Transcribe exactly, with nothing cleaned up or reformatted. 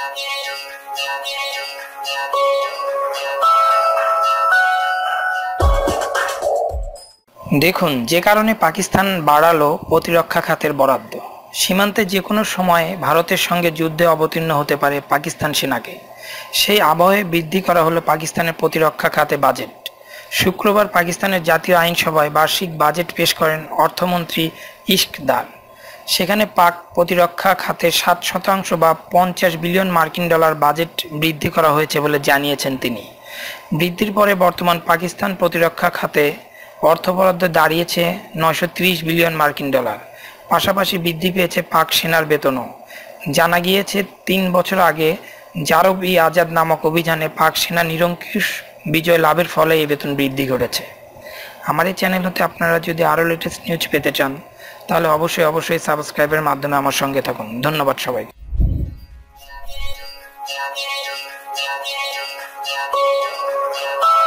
দেখুন, যে কারণে পাকিস্তান বাড়ালো প্রতিরক্ষা খাতের বরাদ্দ। সীমান্তে যে কোনো সময়ে ভারতের সঙ্গে যুদ্ধে অবতীর্ণ হতে পারে পাকিস্তান সেনাকে। সেই আবহে বৃদ্ধি করা হলো পাকিস্তানের প্রতিরক্ষা খাতে বাজেট। শুক্রবার পাকিস্তানের জাতীয় আইনসভায় বার্ষিক বাজেট পেশ করেন অর্থমন্ত্রী ইশক দার। সেখানে পাক প্রতিরক্ষা খাতে সাত শতাংশ বা পঞ্চাশ বিলিয়ন মার্কিন ডলার বাজেট বৃদ্ধি করা হয়েছে বলে জানিয়েছেন তিনি। বৃদ্ধির পরে বর্তমান পাকিস্তান প্রতিরক্ষা খাতে অর্থ বরাদ্দ দাঁড়িয়েছে নয়শো ত্রিশ বিলিয়ন মার্কিন ডলার। পাশাপাশি বৃদ্ধি পেয়েছে পাক সেনার বেতনও। জানা গিয়েছে, তিন বছর আগে জারব ই আজাদ নামক অভিযানে পাক সেনা নিরঙ্কুশ বিজয় লাভের ফলে এই বেতন বৃদ্ধি ঘটেছে। আমার এই চ্যানেল হতে আপনারা যদি আরও লেটেস্ট নিউজ পেতে চান তাহলে অবশ্যই অবশ্যই সাবস্ক্রাইবের মাধ্যমে আমার সঙ্গে থাকুন। ধন্যবাদ সবাইকে। Oh